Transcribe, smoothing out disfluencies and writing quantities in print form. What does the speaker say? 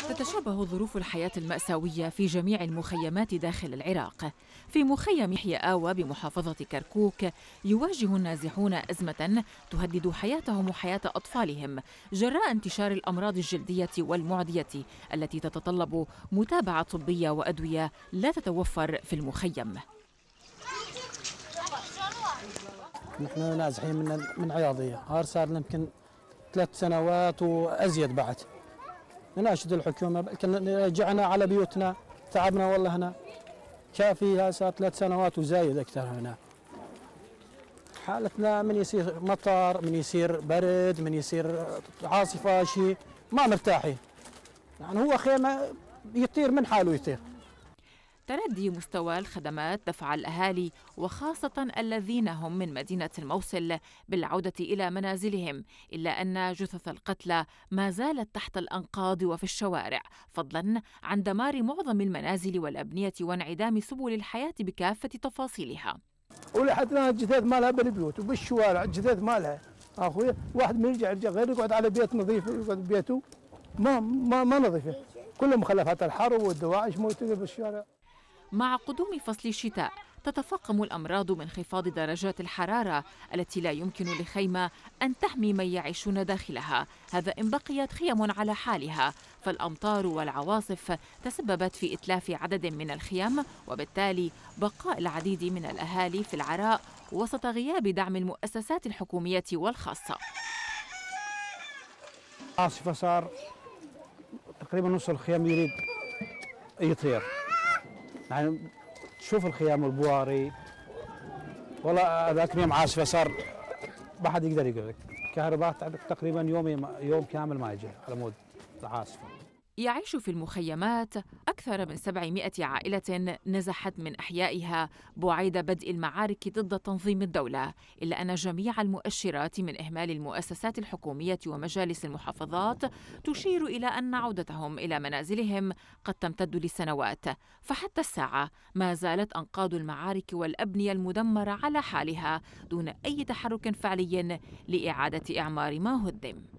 تتشابه ظروف الحياة المأساوية في جميع المخيمات داخل العراق. في مخيم يحيى آوى بمحافظة كركوك يواجه النازحون أزمة تهدد حياتهم وحياة أطفالهم جراء انتشار الأمراض الجلدية والمعدية التي تتطلب متابعة طبية وأدوية لا تتوفر في المخيم. نحن نازحين من عياضية، هار صار لنا يمكن 3 سنوات وأزيد بعد. نناشد الحكومة رجعنا على بيوتنا، تعبنا والله هنا كافي، صار 3 سنوات وزايد أكثر هنا. حالتنا من يصير مطر، من يصير برد، من يصير عاصفة، شيء ما مرتاحين. يعني هو خيمة يطير من حاله يطير. تردي مستوى الخدمات دفع الأهالي وخاصة الذين هم من مدينة الموصل بالعودة إلى منازلهم، إلا أن جثث القتلى ما زالت تحت الأنقاض وفي الشوارع، فضلا عن دمار معظم المنازل والأبنية وانعدام سبل الحياة بكافة تفاصيلها. ولحد الآن الجثث مالها بالبيوت وبالشوارع، الجثث مالها أخوي. واحد من يرجع غير يقعد على بيت نظيف، يقعد بيته ما نظيفه، كله مخلفات الحرب والدواعش موجودة بالشارع. مع قدوم فصل الشتاء تتفاقم الأمراض من انخفاض درجات الحرارة التي لا يمكن لخيمة أن تحمي من يعيشون داخلها، هذا إن بقيت خيم على حالها، فالأمطار والعواصف تسببت في إتلاف عدد من الخيام وبالتالي بقاء العديد من الأهالي في العراء وسط غياب دعم المؤسسات الحكومية والخاصة. عاصفة صار تقريبا نص الخيام يريد يطير، يعني تشوف الخيام والبواري والله ذاك اليوم عاصفه صار ما حد يقدر يقول لك. كهرباء تقريبا يوم كامل ما يجي على مود العاصفه. يعيش في المخيمات أكثر من 700 عائلة نزحت من أحيائها بعيد بدء المعارك ضد تنظيم الدولة، إلا أن جميع المؤشرات من إهمال المؤسسات الحكومية ومجالس المحافظات تشير إلى أن عودتهم إلى منازلهم قد تمتد لسنوات، فحتى الساعة ما زالت أنقاض المعارك والأبنية المدمرة على حالها دون أي تحرك فعلي لإعادة إعمار ما هدم.